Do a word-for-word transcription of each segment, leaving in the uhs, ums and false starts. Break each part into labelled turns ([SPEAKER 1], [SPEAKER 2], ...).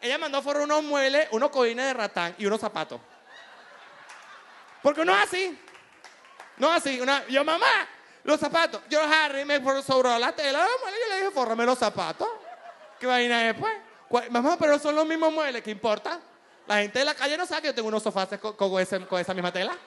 [SPEAKER 1] ella mandó fuera unos muebles, unos cojines de ratán y unos zapatos. Porque no es así. No es así. Una, yo, mamá, los zapatos. Yo, Harry, me sobró la tela. Yo le dije, fórrame los zapatos. ¿Qué vaina es, pues? Mamá, pero son los mismos muebles. ¿Qué importa? La gente de la calle no sabe que yo tengo unos sofás con, con, ese, con esa misma tela.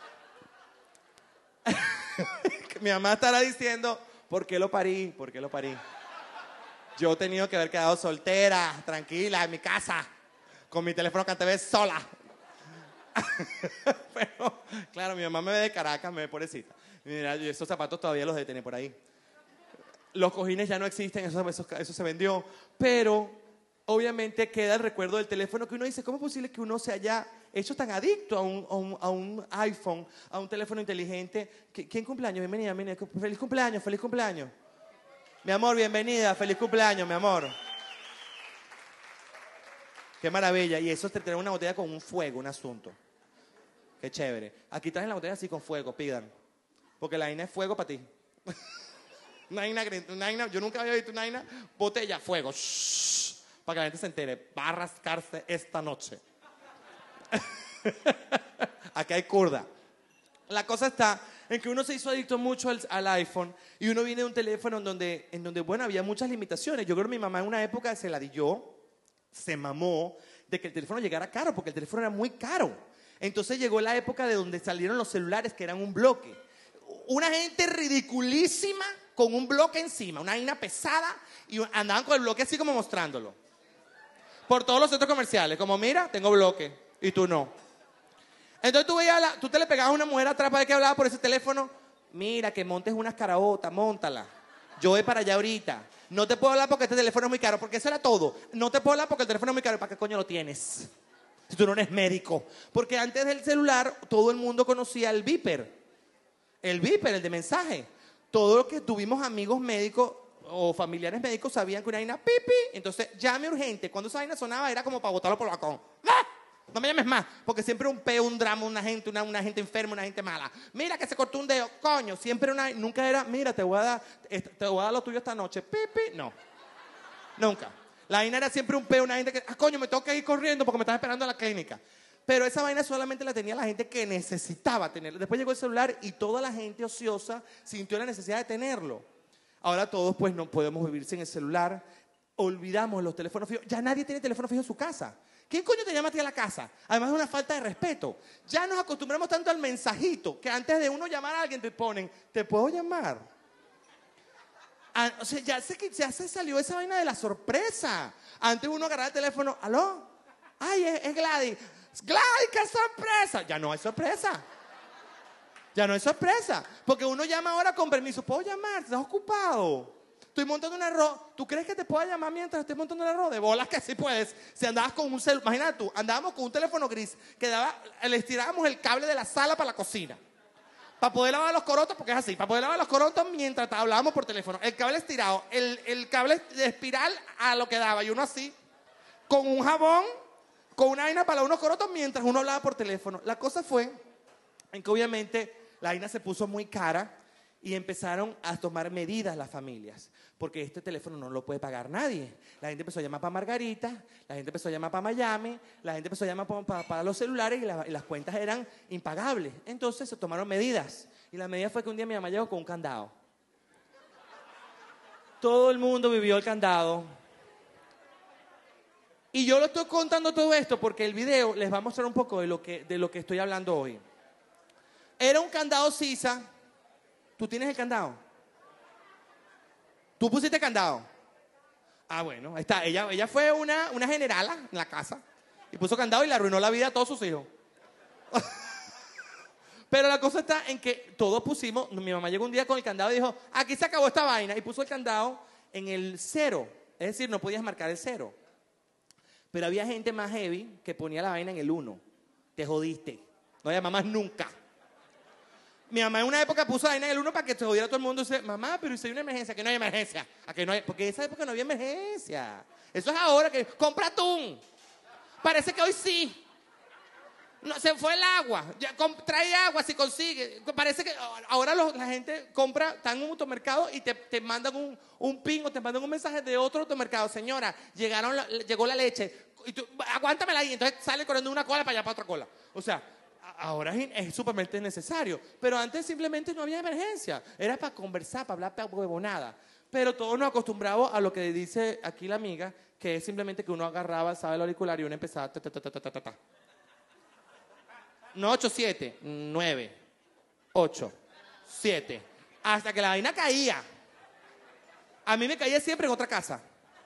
[SPEAKER 1] Mi mamá estará diciendo, ¿por qué lo parí? ¿Por qué lo parí? Yo he tenido que haber quedado soltera, tranquila, en mi casa, con mi teléfono que antes ves sola. Pero, claro, mi mamá me ve de Caracas, me ve pobrecita. Mira, esos zapatos todavía los debe tener por ahí. Los cojines ya no existen, eso, eso, eso se vendió. Pero, obviamente, queda el recuerdo del teléfono que uno dice, ¿cómo es posible que uno se haya hecho tan adicto a un, a un, a un iPhone, a un teléfono inteligente? ¿Quién cumpleaños? Bienvenida, bienvenida. Feliz cumpleaños, feliz cumpleaños. Mi amor, bienvenida, feliz cumpleaños, mi amor. Qué maravilla. Y eso te trae una botella con un fuego, un asunto. Qué chévere. Aquí traen la botella así con fuego, pidan. Porque la vaina es fuego para ti. Una vaina, una vaina, yo nunca había visto una vaina, botella, fuego. Shh, para que la gente se entere. Va a rascarse esta noche. Aquí hay curda. La cosa está en que uno se hizo adicto mucho al, al iPhone y uno viene de un teléfono en donde, en donde, bueno, había muchas limitaciones. Yo creo que mi mamá en una época se la dio, se mamó de que el teléfono llegara caro, porque el teléfono era muy caro. Entonces llegó la época de donde salieron los celulares que eran un bloque. Una gente ridiculísima con un bloque encima, una vaina pesada, y andaban con el bloque así como mostrándolo. Por todos los centros comerciales, como mira, tengo bloque, y tú no. Entonces tú, veías la, tú te le pegabas a una mujer atrás para ver que hablaba por ese teléfono. Mira, que montes unas caraotas, móntala. Yo voy para allá ahorita. No te puedo hablar porque este teléfono es muy caro, porque eso era todo. No te puedo hablar porque el teléfono es muy caro. ¿Para qué coño lo tienes? Si tú no eres médico. Porque antes del celular, todo el mundo conocía el beeper. El beeper, el de mensaje. Todos los que tuvimos amigos médicos o familiares médicos sabían que una vaina pipi. Entonces, llame urgente. Cuando esa vaina sonaba era como para botarlo por el balcón. ¡Ah! No me llames más, porque siempre un peo, un drama, una gente, una, una gente enferma, una gente mala. Mira que se cortó un dedo, coño, siempre una, nunca era, mira, te voy a dar, te voy a dar lo tuyo esta noche, pipi, no, nunca. La vaina era siempre un peo, una gente que, ah, coño, me tengo que ir corriendo porque me están esperando en la clínica. Pero esa vaina solamente la tenía la gente que necesitaba tenerla. Después llegó el celular y toda la gente ociosa sintió la necesidad de tenerlo. Ahora todos pues no podemos vivir sin el celular, olvidamos los teléfonos fijos, ya nadie tiene teléfono fijo en su casa. ¿Quién coño te llama a ti a la casa? Además es una falta de respeto. Ya nos acostumbramos tanto al mensajito que antes de uno llamar a alguien te ponen, ¿te puedo llamar? Ah, o sea, ya se, ya se salió esa vaina de la sorpresa. Antes uno agarraba el teléfono, ¿aló? Ay, es, es Gladys. Gladys, qué sorpresa. Ya no hay sorpresa. Ya no hay sorpresa. Porque uno llama ahora con permiso. ¿Puedo llamar? ¿Estás ocupado? Estoy montando un arroz. ¿Tú crees que te pueda llamar mientras estoy montando el arroz? De bolas que sí puedes. Si andabas con un celular, imagínate tú, andábamos con un teléfono gris que daba, le estirábamos el cable de la sala para la cocina. Para poder lavar los corotos, porque es así, para poder lavar los corotos mientras hablábamos por teléfono. El cable estirado, el, el cable de espiral a lo que daba. Y uno así, con un jabón, con una vaina para lavar unos corotos mientras uno hablaba por teléfono. La cosa fue en que obviamente la vaina se puso muy cara y empezaron a tomar medidas las familias. Porque este teléfono no lo puede pagar nadie. La gente empezó a llamar para Margarita, la gente empezó a llamar para Miami, la gente empezó a llamar para, para, para los celulares y, la, y las cuentas eran impagables. Entonces se tomaron medidas. Y la medida fue que un día mi mamá llegó con un candado. Todo el mundo vivió el candado. Y yo lo estoy contando todo esto porque el video les va a mostrar un poco de lo que, de lo que estoy hablando hoy. Era un candado sisa. ¿Tú tienes el candado? ¿Tú pusiste candado? Ah, bueno, ahí está. Ella, ella fue una, una generala en la casa y puso candado y le arruinó la vida a todos sus hijos. Pero la cosa está en que todos pusimos, mi mamá llegó un día con el candado y dijo, aquí se acabó esta vaina, y puso el candado en el cero. Es decir, no podías marcar el cero. Pero había gente más heavy que ponía la vaina en el uno. Te jodiste. No llamas más nunca. Mi mamá en una época puso la vaina en el uno para que se jodiera todo el mundo. Y dice, mamá, pero si hay una emergencia, que no hay emergencia. ¿A que no hay? Porque en esa época no había emergencia. Eso es ahora que compra atún. Parece que hoy sí. No, se fue el agua. Ya, com, trae agua si consigue. Parece que ahora los, la gente compra, está en un automercado y te, te mandan un, un ping o te mandan un mensaje de otro automercado. Señora, llegaron la, llegó la leche. y tú, aguántamela ahí. Entonces sale corriendo una cola para allá, para otra cola. O sea, ahora es súpermente necesario. Pero antes simplemente no había emergencia. Era para conversar, para hablar para huevonada. Pero todos nos acostumbramos a lo que dice aquí la amiga, que es simplemente que uno agarraba, sabe, el auricular y uno empezaba... Ta, ta, ta, ta, ta, ta, ta. No, ocho, siete, nueve, ocho, siete. Hasta que la vaina caía. A mí me caía siempre en otra casa.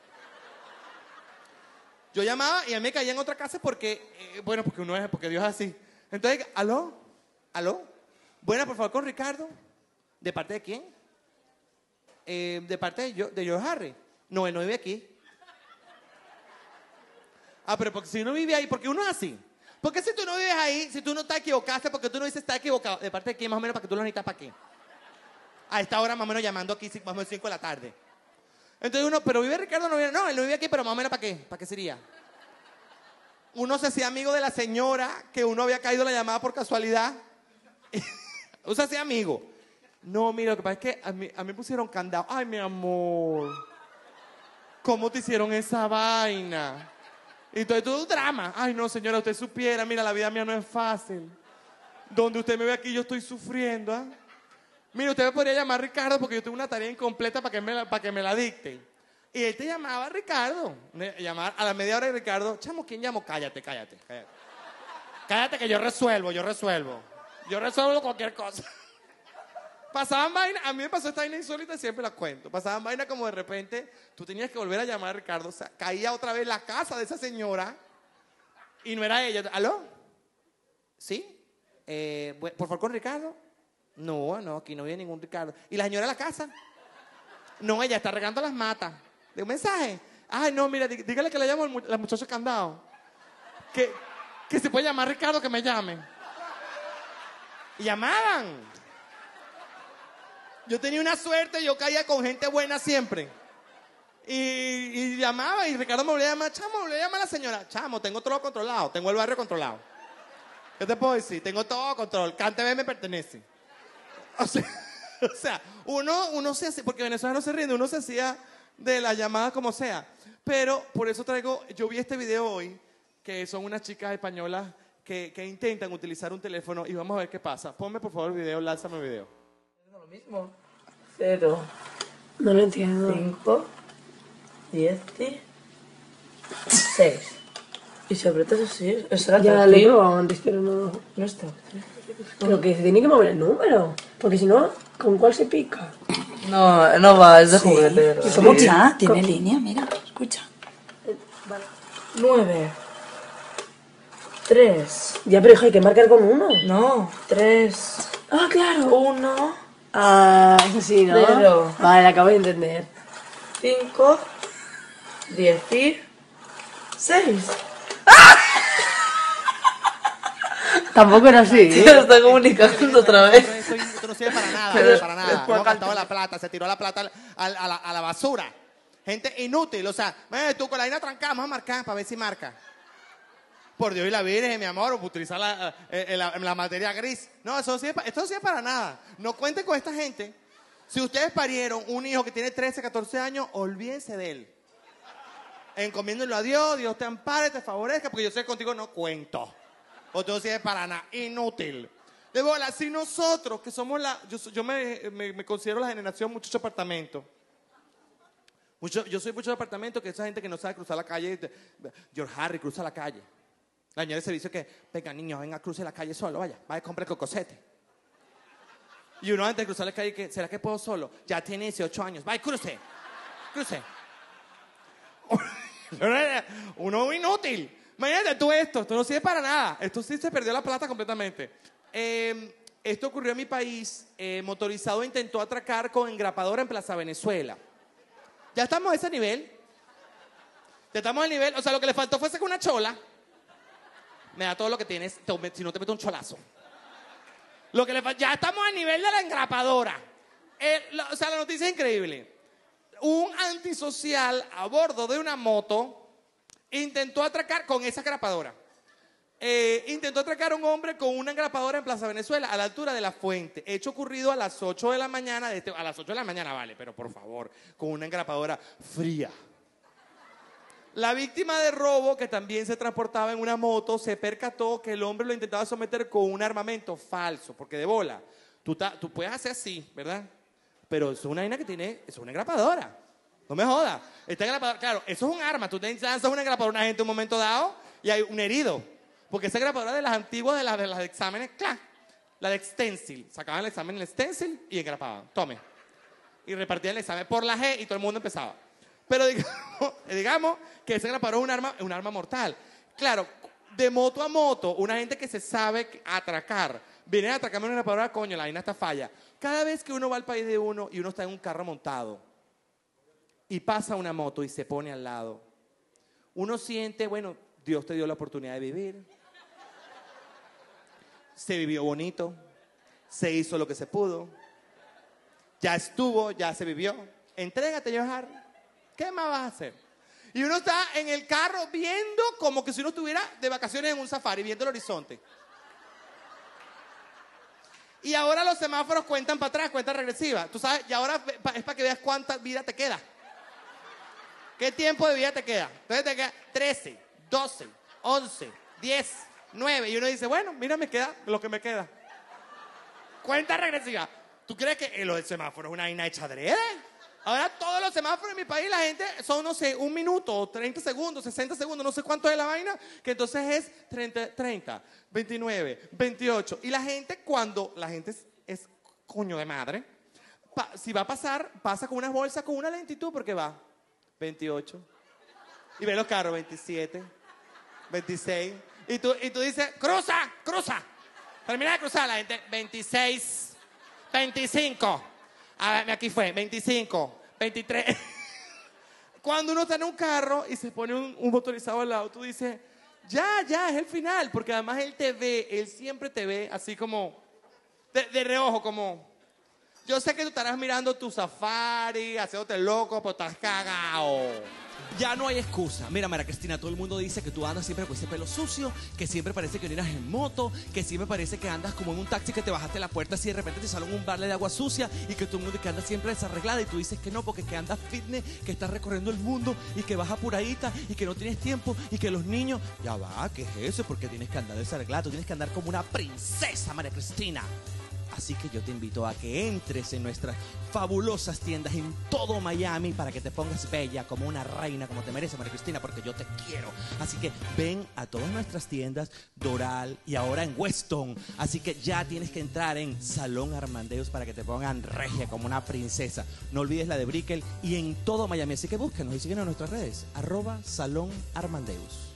[SPEAKER 1] Yo llamaba y a mí me caía en otra casa porque, eh, bueno, porque uno es, porque Dios es así. Entonces, ¿aló? ¿Aló? Buena, por favor, con Ricardo. ¿De parte de quién? Eh, de parte de, yo, de George Harry. No, él no vive aquí. Ah, pero porque si uno vive ahí, porque uno es así. Porque si tú no vives ahí, si tú no te equivocaste, porque tú no dices está equivocado, ¿de parte de quién más o menos para que tú lo necesitas para qué? A esta hora más o menos llamando aquí, más o menos cinco de la tarde. Entonces uno, pero vive Ricardo, no vive, no, él no vive aquí, pero más o menos para qué, ¿para qué sería? Uno se hacía amigo de la señora que uno había caído la llamada por casualidad. Uno se hacía amigo. No, mira, lo que pasa es que a mí, a mí pusieron candado. Ay, mi amor, ¿cómo te hicieron esa vaina? Y todo, todo un drama. Ay, no, señora, usted supiera, mira, la vida mía no es fácil. Donde usted me ve aquí, yo estoy sufriendo, ¿ah? ¿eh? Mira, usted me podría llamar a Ricardo porque yo tengo una tarea incompleta para que me la, para que me la dicten. Y él te llamaba a Ricardo. Llamar a la media hora de Ricardo. Chamo, ¿quién llamó? Cállate, cállate, cállate. Cállate que yo resuelvo, yo resuelvo. Yo resuelvo cualquier cosa. Pasaban vainas, a mí me pasó esta vaina insólita y siempre la cuento. Pasaban vainas como de repente, tú tenías que volver a llamar a Ricardo. O sea, caía otra vez la casa de esa señora y no era ella. ¿Aló? ¿Sí? Eh, ¿Por favor con Ricardo? No, no, aquí no viene ningún Ricardo. ¿Y la señora de la casa? No, ella está regando las matas. ¿De un mensaje? Ay, no, mira, dí- dígale que le llamo al la muchacha candado. Que, que se puede llamar Ricardo, que me llame. Y llamaban. Yo tenía una suerte, yo caía con gente buena siempre. Y, y llamaba y Ricardo me volvía a llamar. Chamo, me volvía a llamar a la señora. Chamo, tengo todo controlado, tengo el barrio controlado. ¿Qué te puedo decir? Tengo todo control. Cánteme, me pertenece. O sea, o sea uno, uno se hacía, porque Venezuela no se rinde, uno se hacía de la llamada como sea. Pero por eso traigo, yo vi este video hoy, que son unas chicas españolas que, que intentan utilizar un teléfono y vamos a ver qué pasa. Ponme por favor el video, lánzame el video.
[SPEAKER 2] Lo mismo. Cero.
[SPEAKER 3] No lo entiendo.
[SPEAKER 2] Cinco. Diez. Seis. Y si aprietas así, eso era
[SPEAKER 3] Ya
[SPEAKER 2] táctil.
[SPEAKER 3] lo he probado antes, pero no.
[SPEAKER 2] No está.
[SPEAKER 3] Pero que se tiene que mover el número. Porque si no, ¿con cuál se pica?
[SPEAKER 2] No, no va, es de juguete. ¿Verdad?
[SPEAKER 4] Escucha, tiene línea, mira, escucha.
[SPEAKER 2] Nueve. Tres.
[SPEAKER 3] Ya, pero hijo, hay que marcar con uno.
[SPEAKER 2] No. Tres.
[SPEAKER 3] Ah, claro.
[SPEAKER 2] Uno.
[SPEAKER 3] Ah, eso sí, ¿no?
[SPEAKER 2] Cero.
[SPEAKER 3] Vale, acabo de entender.
[SPEAKER 2] Cinco. Diez. Seis.
[SPEAKER 3] Tampoco era así,
[SPEAKER 2] Se
[SPEAKER 3] ¿eh?
[SPEAKER 2] está comunicando otra vez.
[SPEAKER 1] Eso, eso, esto no sirve para nada,
[SPEAKER 2] Pero
[SPEAKER 1] para nada.
[SPEAKER 2] después
[SPEAKER 1] Hemos gastado
[SPEAKER 2] canta-
[SPEAKER 1] la plata, se tiró la plata al- al- a, la, a la basura. Gente inútil, o sea, eh, tú con la vaina trancada, vamos a marcar para ver si marca. Por Dios y la Virgen, mi amor, o utilizar la, eh, la, la materia gris. No, eso no sirve pa- esto no sirve para nada. No cuenten con esta gente. Si ustedes parieron un hijo que tiene trece, catorce años, olvídense de él. Encomiéndenlo a Dios, Dios te ampare, te favorezca, porque yo sé que contigo no cuento. O tú no sirves para nada, inútil. De bola, si nosotros, que somos la, yo, yo me, me, me considero la generación muchacho apartamento. Mucho, yo soy mucho de apartamento, que esa gente que no sabe cruzar la calle, George Harry cruza la calle. La señora de servicio que, venga niño, venga, cruce la calle solo, vaya, vaya, compre cocosete. Y uno antes de cruzar la calle, que, ¿será que puedo solo? Ya tiene dieciocho años, vaya, cruce, cruce. Uno inútil. Imagínate tú esto, esto no sirve para nada. Esto sí se perdió la plata completamente. Eh, esto ocurrió en mi país. Eh, motorizado intentó atracar con engrapadora en Plaza Venezuela. Ya estamos a ese nivel. Ya estamos al nivel. O sea, lo que le faltó fue sacar una chola. Me da todo lo que tienes, te- si no te meto un cholazo. Lo que le fa- ya estamos al nivel de la engrapadora. Eh, la- o sea, la noticia es increíble. Un antisocial a bordo de una moto intentó atracar con esa engrapadora. Eh, intentó atracar a un hombre con una engrapadora en Plaza Venezuela, a la altura de La Fuente. Hecho ocurrido a las ocho de la mañana. De este, a las ocho de la mañana, vale, pero por favor, con una engrapadora fría. La víctima de robo, que también se transportaba en una moto, se percató que el hombre lo intentaba someter con un armamento falso, porque de bola. Tú, ta, tú puedes hacer así, ¿verdad? Pero es una vaina que tiene, es una engrapadora. No me jodas. Esta engrapadora, claro, eso es un arma. Tú te lanzas una engrapadora a una gente en un momento dado y hay un herido. Porque esa engrapadora de las antiguas, de las de, las de exámenes, ¡clac! La de stencil. Sacaban el examen en el stencil y engrapaban. Tome. Y repartían el examen por la G y todo el mundo empezaba. Pero digamos, digamos que esa engrapadora es un arma, un arma mortal. Claro, de moto a moto, una gente que se sabe atracar. Viene a atracarme una engrapadora, coño, la vaina está falla. Cada vez que uno va al país de uno y uno está en un carro montado y pasa una moto y se pone al lado, uno siente, bueno, Dios te dio la oportunidad de vivir. Se vivió bonito, se hizo lo que se pudo, ya estuvo, ya se vivió. Entrégate, Johar. ¿Qué más vas a hacer? Y uno está en el carro viendo como que si uno estuviera de vacaciones en un safari, viendo el horizonte. Y ahora los semáforos cuentan para atrás, cuentan regresiva. Tú sabes, y ahora es para que veas cuánta vida te queda. ¿Qué tiempo de vida te queda? Entonces te queda trece, doce, once, diez, nueve. Y uno dice, bueno, mira, me queda lo que me queda. Cuenta regresiva. ¿Tú crees que lo del semáforo es una vaina hecha adrede? Ahora todos los semáforos en mi país, la gente son, no sé, un minuto, treinta segundos, sesenta segundos, no sé cuánto es la vaina, que entonces es treinta, treinta, veintinueve, veintiocho. Y la gente, cuando la gente es, es coño de madre, pa, si va a pasar, pasa con unas bolsas con una lentitud porque va veintiocho. Y ve los carros, veintisiete, veintiséis. Y tú, y tú dices, cruza, cruza. Termina de cruzar la gente, veintiséis, veinticinco. A ver, aquí fue, veinticinco, veintitrés. Cuando uno está en un carro y se pone un, un motorizado al lado, tú dices, ya, ya, es el final. Porque además él te ve, él siempre te ve así como, de, de reojo, como... Yo sé que tú estarás mirando tu safari, haciéndote loco, pero estás cagado.
[SPEAKER 5] Ya no hay excusa. Mira, María Cristina, todo el mundo dice que tú andas siempre con ese pelo sucio, que siempre parece que orinas en moto, que siempre parece que andas como en un taxi que te bajaste la puerta así de repente te sale un balde de agua sucia y que todo el mundo que anda siempre desarreglada y tú dices que no, porque que andas fitness, que estás recorriendo el mundo y que vas apuradita y que no tienes tiempo y que los niños... Ya va, ¿qué es eso? Porque tienes que andar desarreglada, tú tienes que andar como una princesa, María Cristina. Así que yo te invito a que entres en nuestras fabulosas tiendas en todo Miami para que te pongas bella como una reina, como te merece, María Cristina, porque yo te quiero. Así que ven a todas nuestras tiendas, Doral y ahora en Weston. Así que ya tienes que entrar en Salón Armandeus para que te pongan regia como una princesa. No olvides la de Brickell y en todo Miami. Así que búscanos y síguenos en nuestras redes, arroba Salón Armandeus.